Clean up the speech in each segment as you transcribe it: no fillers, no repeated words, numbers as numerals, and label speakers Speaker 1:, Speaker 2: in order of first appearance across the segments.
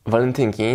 Speaker 1: Walentynki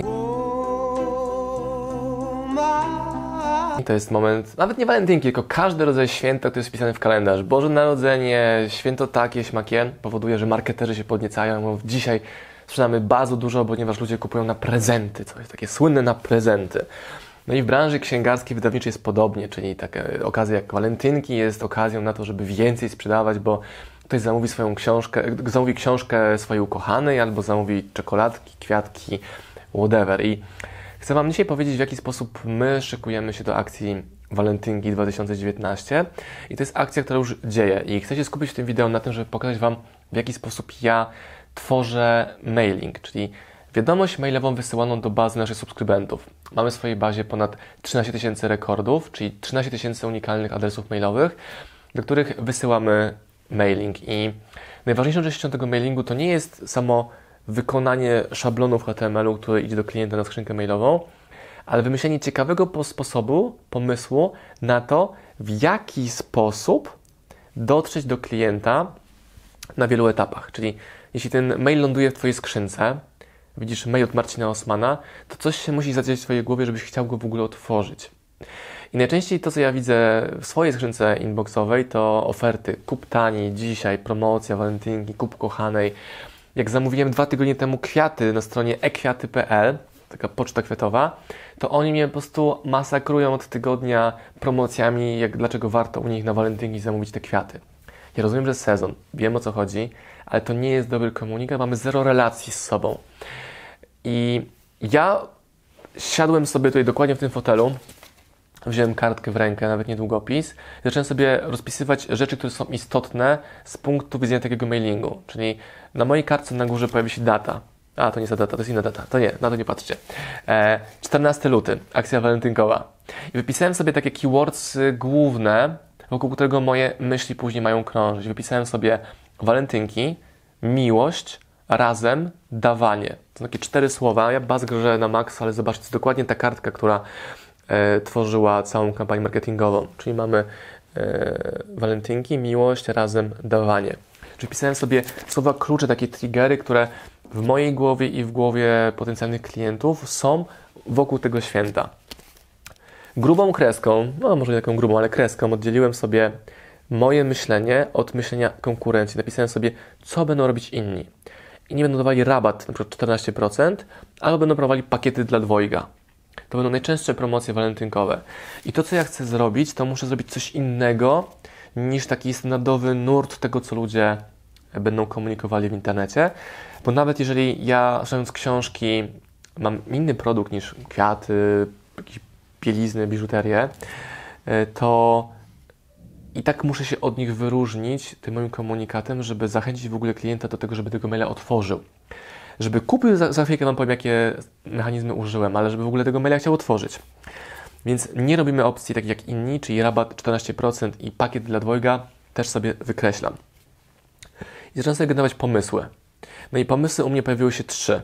Speaker 1: to jest moment, nawet nie walentynki, tylko każdy rodzaj święta, który jest wpisany w kalendarz. Boże Narodzenie, święto takie, śmakie, powoduje, że marketerzy się podniecają, bo dzisiaj sprzedamy bardzo dużo, ponieważ ludzie kupują na prezenty, co jest takie słynne na prezenty. No i w branży księgarskiej, wydawniczej jest podobnie, czyli taka okazja jak walentynki jest okazją na to, żeby więcej sprzedawać, bo ktoś zamówi swoją książkę, zamówi książkę swojej ukochanej, albo zamówi czekoladki, kwiatki, whatever. I chcę Wam dzisiaj powiedzieć, w jaki sposób my szykujemy się do akcji Walentynki 2019. I to jest akcja, która już dzieje. I chcę się skupić w tym wideo na tym, żeby pokazać Wam, w jaki sposób ja tworzę mailing, czyli wiadomość mailową wysyłaną do bazy naszych subskrybentów. Mamy w swojej bazie ponad 13 tysięcy rekordów, czyli 13 tysięcy unikalnych adresów mailowych, do których wysyłamy mailing. I najważniejszą częścią tego mailingu to nie jest samo wykonanie szablonów HTML-u, który idzie do klienta na skrzynkę mailową, ale wymyślenie ciekawego sposobu, pomysłu na to, w jaki sposób dotrzeć do klienta na wielu etapach. Czyli jeśli ten mail ląduje w Twojej skrzynce, widzisz mail od Marcina Osmana, to coś się musi zadziać w Twojej głowie, żebyś chciał go w ogóle otworzyć. I najczęściej to, co ja widzę w swojej skrzynce inboxowej, to oferty kup taniej, dzisiaj, promocja, walentynki, kup kochanej. Jak zamówiłem 2 tygodnie temu kwiaty na stronie ekwiaty.pl, taka poczta kwiatowa, to oni mnie po prostu masakrują od tygodnia promocjami, dlaczego warto u nich na walentynki zamówić te kwiaty. Ja rozumiem, że sezon, wiem o co chodzi, ale to nie jest dobry komunikat, mamy zero relacji z sobą. I ja siadłem sobie tutaj dokładnie w tym fotelu, wziąłem kartkę w rękę, nawet nie długopis, i zacząłem sobie rozpisywać rzeczy, które są istotne z punktu widzenia takiego mailingu. Czyli na mojej kartce na górze pojawi się data. A, to nie jest ta data, to jest inna data. To nie, na to nie patrzcie. 14 luty, akcja walentynkowa. I wypisałem sobie takie keywords główne, wokół którego moje myśli później mają krążyć. Wypisałem sobie walentynki, miłość, razem, dawanie. To takie 4 słowa. Ja bazgrę na maks, ale zobaczcie, to jest dokładnie ta kartka, która tworzyła całą kampanię marketingową. Czyli mamy walentynki, miłość, razem, dawanie. Czyli pisałem sobie słowa klucze, takie triggery, które w mojej głowie i w głowie potencjalnych klientów są wokół tego święta. Grubą kreską, no może nie taką grubą, ale kreską oddzieliłem sobie moje myślenie od myślenia konkurencji. Napisałem sobie, co będą robić inni. Inni będą dawali rabat, na przykład 14%, albo będą prowadzili pakiety dla dwojga. To będą najczęstsze promocje walentynkowe. I to, co ja chcę zrobić, to muszę zrobić coś innego niż taki standardowy nurt tego, co ludzie będą komunikowali w internecie. Bo nawet jeżeli ja, czytając książki, mam inny produkt niż kwiaty, jakieś bielizny, biżuterię, to i tak muszę się od nich wyróżnić tym moim komunikatem, żeby zachęcić w ogóle klienta do tego, żeby tego maila otworzył. Żeby kupił, za chwilkę Wam powiem, jakie mechanizmy użyłem, ale żeby w ogóle tego maila chciał otworzyć. Więc nie robimy opcji takich jak inni, czyli rabat 14% i pakiet dla dwojga też sobie wykreślam. I zaczynam sobie generować pomysły. No i pomysły u mnie pojawiły się 3.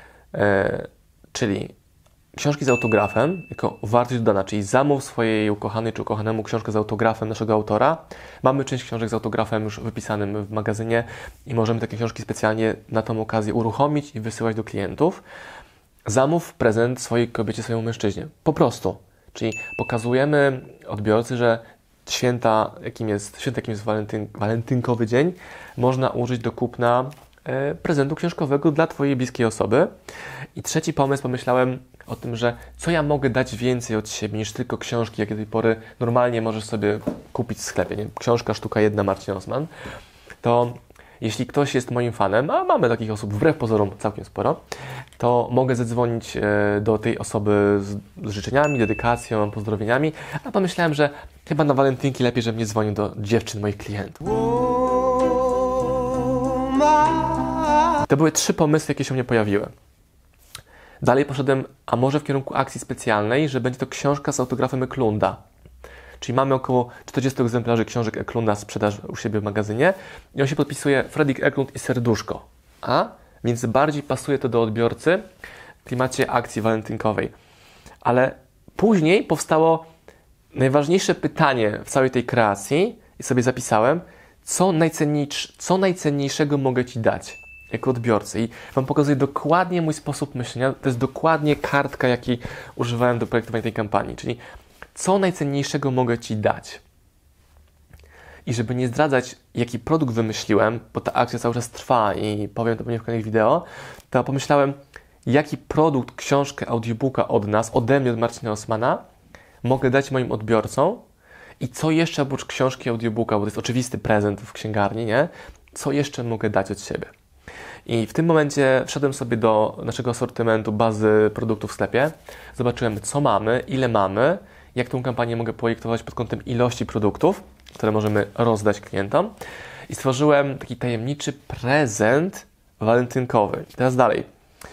Speaker 1: Czyli książki z autografem, jako wartość dodana, czyli zamów swojej ukochanej czy ukochanemu książkę z autografem naszego autora. Mamy część książek z autografem już wypisanym w magazynie i możemy takie książki specjalnie na tą okazję uruchomić i wysyłać do klientów. Zamów prezent swojej kobiecie, swojemu mężczyźnie. Po prostu. Czyli pokazujemy odbiorcy, że święta, jakim jest walentynkowy dzień, można użyć do kupna prezentu książkowego dla Twojej bliskiej osoby. I 3 pomysł, pomyślałem o tym, że co ja mogę dać więcej od siebie niż tylko książki, jakie do tej pory normalnie możesz sobie kupić w sklepie. Nie? Książka sztuka 1 Marcin Osman. To jeśli ktoś jest moim fanem, a mamy takich osób wbrew pozorom całkiem sporo, to mogę zadzwonić do tej osoby z życzeniami, dedykacją, pozdrowieniami, a pomyślałem, że chyba na walentynki lepiej, żebym nie dzwonił do dziewczyn moich klientów. To były 3 pomysły, jakie się u mnie pojawiły. Dalej poszedłem, a może w kierunku akcji specjalnej, że będzie to książka z autografem Eklunda. Czyli mamy około 40 egzemplarzy książek Eklunda sprzedaż u siebie w magazynie i on się podpisuje Fredrik Eklund i serduszko. Więc bardziej pasuje to do odbiorcy w klimacie akcji walentynkowej. Ale później powstało najważniejsze pytanie w całej tej kreacji i sobie zapisałem, co najcenniejszego mogę Ci dać. jako odbiorcy i Wam pokazuję dokładnie mój sposób myślenia. To jest dokładnie kartka, jakiej używałem do projektowania tej kampanii, czyli co najcenniejszego mogę Ci dać. I żeby nie zdradzać, jaki produkt wymyśliłem, bo ta akcja cały czas trwa i powiem to pewnie w kolejnych wideo, to pomyślałem, jaki produkt, książkę, audiobooka od nas, ode mnie, od Marcina Osmana, mogę dać moim odbiorcom i co jeszcze oprócz książki, audiobooka, bo to jest oczywisty prezent w księgarni, nie? Co jeszcze mogę dać od siebie. I w tym momencie wszedłem sobie do naszego asortymentu, bazy produktów w sklepie, zobaczyłem, co mamy, ile mamy, jak tą kampanię mogę projektować pod kątem ilości produktów, które możemy rozdać klientom i stworzyłem taki tajemniczy prezent walentynkowy. Teraz dalej.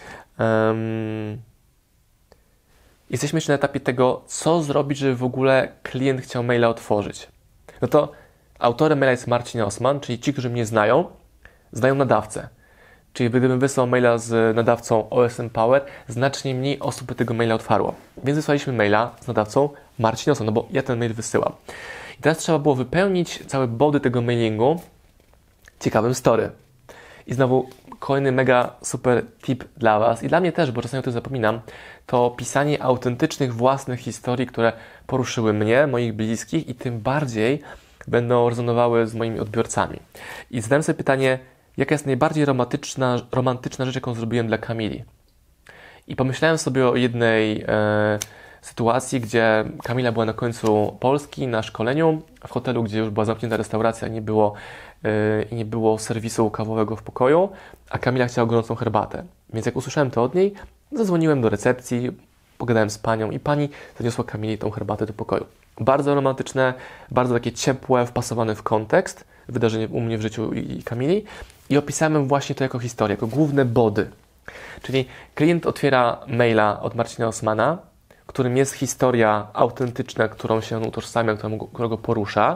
Speaker 1: Jesteśmy jeszcze na etapie tego, co zrobić, żeby w ogóle klient chciał maila otworzyć. No to autorem maila jest Marcin Osman, czyli ci, którzy mnie znają nadawcę. Czyli gdybym wysłał maila z nadawcą OSM Power, znacznie mniej osób by tego maila otwarło. Więc wysłaliśmy maila z nadawcą Marcin Osman, no bo ja ten mail wysyłam. I teraz trzeba było wypełnić całe body tego mailingu ciekawym story. I znowu kolejny mega super tip dla Was i dla mnie też, bo czasami o tym zapominam, to pisanie autentycznych, własnych historii, które poruszyły mnie, moich bliskich i tym bardziej będą rezonowały z moimi odbiorcami. I zadałem sobie pytanie, jaka jest najbardziej romantyczna rzecz, jaką zrobiłem dla Kamili. I pomyślałem sobie o jednej sytuacji, gdzie Kamila była na końcu Polski na szkoleniu w hotelu, gdzie już była zamknięta restauracja i nie było serwisu kawowego w pokoju, a Kamila chciała gorącą herbatę. Więc jak usłyszałem to od niej, zadzwoniłem do recepcji, pogadałem z panią i pani zaniosła Kamili tą herbatę do pokoju. Bardzo romantyczne, bardzo takie ciepłe, wpasowane w kontekst wydarzenie u mnie w życiu i Kamili i opisałem właśnie to jako historię, jako główne body. Czyli klient otwiera maila od Marcina Osmana, którym jest historia autentyczna, którą się on utożsamia, która go porusza.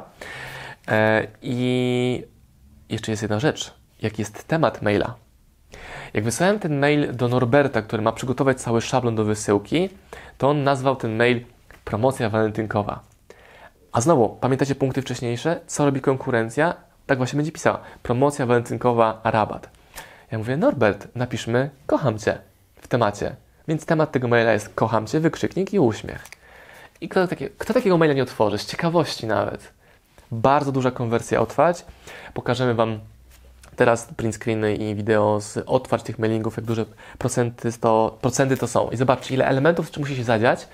Speaker 1: I jeszcze jest jedna rzecz. Jaki jest temat maila? Jak wysłałem ten mail do Norberta, który ma przygotować cały szablon do wysyłki, to on nazwał ten mail promocja walentynkowa. A znowu, pamiętacie punkty wcześniejsze? Co robi konkurencja? Tak właśnie będzie pisała. Promocja walentynkowa, rabat. Ja mówię, Norbert, napiszmy kocham Cię w temacie. Więc temat tego maila jest kocham Cię, wykrzyknik i uśmiech. I kto takiego maila nie otworzy? Z ciekawości nawet. Bardzo duża konwersja otwarć. Pokażemy Wam teraz print screeny i wideo z otwarć tych mailingów, jak duże procenty to są. I zobaczcie, ile elementów jeszcze musi się zadziać,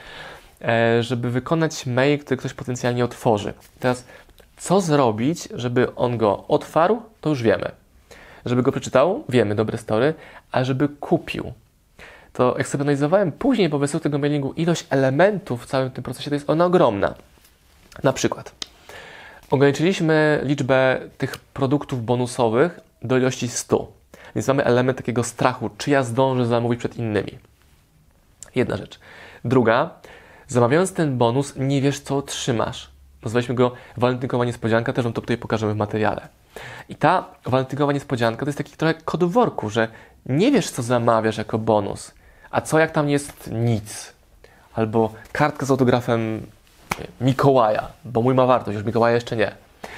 Speaker 1: żeby wykonać mail, który ktoś potencjalnie otworzy. Teraz, co zrobić, żeby on go otwarł, to już wiemy. Żeby go przeczytał, wiemy, dobre story, a żeby kupił. To jak sobie analizowałem później po wysyłce tego mailingu ilość elementów w całym tym procesie, to jest ona ogromna. Na przykład ograniczyliśmy liczbę tych produktów bonusowych do ilości 100. Więc mamy element takiego strachu, czy ja zdążę zamówić przed innymi. Jedna rzecz. Druga, zamawiając ten bonus, nie wiesz, co otrzymasz. Nazwaliśmy go walentynkowa niespodzianka, też Wam to tutaj pokażemy w materiale. I ta walentynkowa niespodzianka to jest taki trochę kod w worku, że nie wiesz, co zamawiasz jako bonus, a co jak tam jest nic. Albo kartka z autografem Mikołaja, bo mój ma wartość, już Mikołaja jeszcze nie.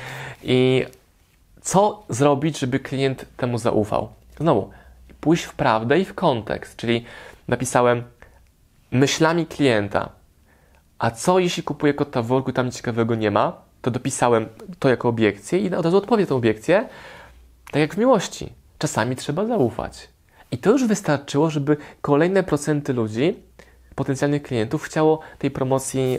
Speaker 1: I co zrobić, żeby klient temu zaufał? Znowu, pójść w prawdę i w kontekst, czyli napisałem myślami klienta, a co jeśli kupuję kota w worku i tam nic ciekawego nie ma, to dopisałem to jako obiekcję i od razu odpowie tę obiekcję, tak jak w miłości. Czasami trzeba zaufać. I to już wystarczyło, żeby kolejne procenty ludzi, potencjalnych klientów, chciało tej promocji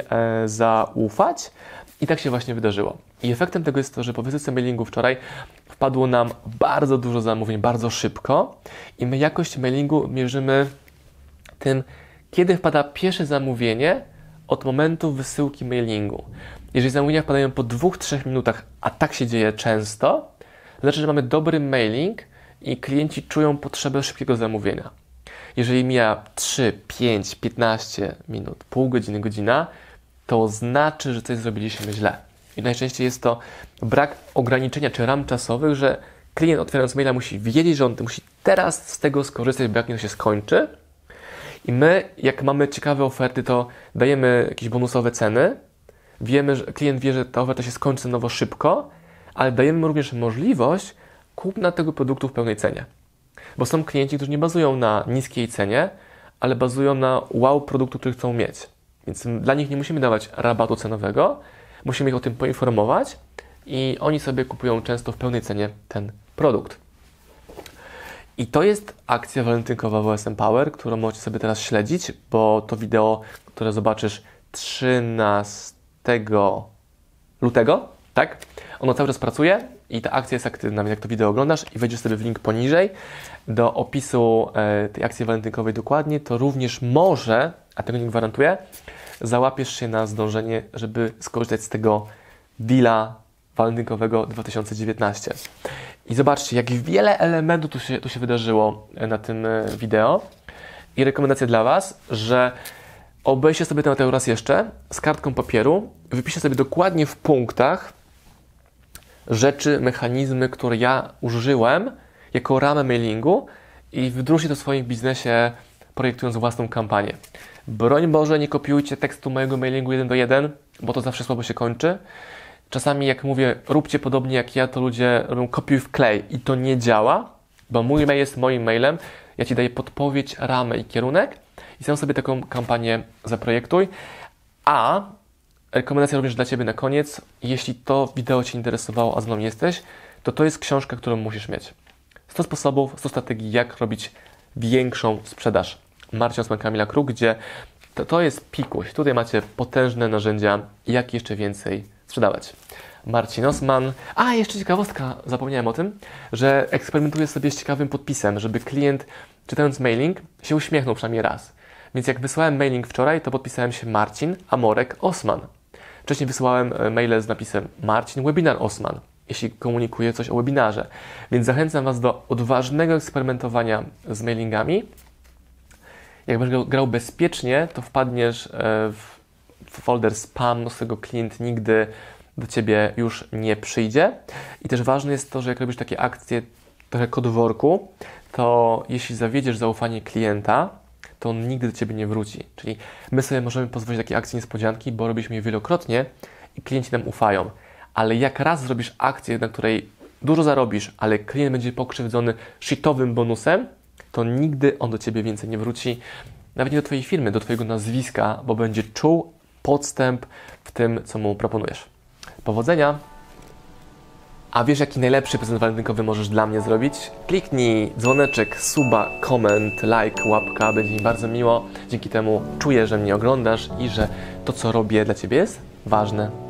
Speaker 1: zaufać i tak się właśnie wydarzyło. I efektem tego jest to, że po wysyłce mailingu wczoraj wpadło nam bardzo dużo zamówień, bardzo szybko i my jakość mailingu mierzymy tym, kiedy wpada pierwsze zamówienie od momentu wysyłki mailingu. Jeżeli zamówienia wpadają po 2-3 minutach, a tak się dzieje często, to znaczy, że mamy dobry mailing i klienci czują potrzebę szybkiego zamówienia. Jeżeli mija 3, 5, 15 minut, pół godziny, godzina, to znaczy, że coś zrobiliśmy źle. I najczęściej jest to brak ograniczenia czy ram czasowych, że klient otwierając maila musi wiedzieć, że on musi teraz z tego skorzystać, bo jak nie to się skończy. I my, jak mamy ciekawe oferty, to dajemy jakieś bonusowe ceny. Wiemy, że klient wie, że ta oferta się skończy cenowo szybko, ale dajemy mu również możliwość kupna tego produktu w pełnej cenie. Bo są klienci, którzy nie bazują na niskiej cenie, ale bazują na wow produktu, który chcą mieć. Więc dla nich nie musimy dawać rabatu cenowego, musimy ich o tym poinformować i oni sobie kupują często w pełnej cenie ten produkt. I to jest akcja walentynkowa WSM Power, którą możecie sobie teraz śledzić, bo to wideo, które zobaczysz 13 lutego, tak? Ono cały czas pracuje i ta akcja jest aktywna, więc jak to wideo oglądasz i wejdziesz sobie w link poniżej do opisu tej akcji walentynkowej dokładnie, to również może, a tego nie gwarantuję, załapiesz się na zdążenie, żeby skorzystać z tego deala walentynkowego 2019. I zobaczcie, jak wiele elementów tu się wydarzyło na tym wideo. I rekomendacja dla Was, że obejrzyjcie sobie ten materiał raz jeszcze z kartką papieru, wypiszcie sobie dokładnie w punktach rzeczy, mechanizmy, które ja użyłem jako ramę mailingu i wdróżcie to w swoim biznesie, projektując własną kampanię. Broń Boże, nie kopiujcie tekstu mojego mailingu 1 do 1, bo to zawsze słabo się kończy. Czasami, jak mówię, róbcie podobnie jak ja, to ludzie robią kopiuj wklej i to nie działa, bo mój mail jest moim mailem. Ja Ci daję podpowiedź, ramę i kierunek i sam sobie taką kampanię zaprojektuj. A rekomendacja również dla Ciebie na koniec, jeśli to wideo Cię interesowało, a z mną jesteś, to jest książka, którą musisz mieć. 100 sposobów, 100 strategii, jak robić większą sprzedaż. Marcin Osman, Kamila Kruk, gdzie to jest pikuś. Tutaj macie potężne narzędzia, jak jeszcze więcej sprzedawać. Marcin Osman. A, jeszcze ciekawostka, zapomniałem o tym, że eksperymentuję sobie z ciekawym podpisem, żeby klient, czytając mailing, się uśmiechnął przynajmniej raz. Więc jak wysłałem mailing wczoraj, to podpisałem się Marcin Amorek Osman. Wcześniej wysyłałem maile z napisem Marcin Webinar Osman, jeśli komunikuję coś o webinarze. Więc zachęcam Was do odważnego eksperymentowania z mailingami. Jak będziesz grał bezpiecznie, to wpadniesz w folder spam, z tego klient nigdy do Ciebie już nie przyjdzie. I też ważne jest to, że jak robisz takie akcje trochę kodworku, to jeśli zawiedziesz zaufanie klienta, to on nigdy do Ciebie nie wróci. Czyli my sobie możemy pozwolić takie akcje niespodzianki, bo robiliśmy je wielokrotnie i klienci nam ufają. Ale jak raz zrobisz akcję, na której dużo zarobisz, ale klient będzie pokrzywdzony shitowym bonusem, to nigdy on do Ciebie więcej nie wróci, nawet nie do Twojej firmy, do Twojego nazwiska, bo będzie czuł podstęp w tym, co mu proponujesz. Powodzenia! A wiesz, jaki najlepszy prezent walentynkowy możesz dla mnie zrobić? Kliknij dzwoneczek, suba, koment, like, łapka, będzie mi bardzo miło. Dzięki temu czuję, że mnie oglądasz i że to, co robię dla Ciebie jest ważne.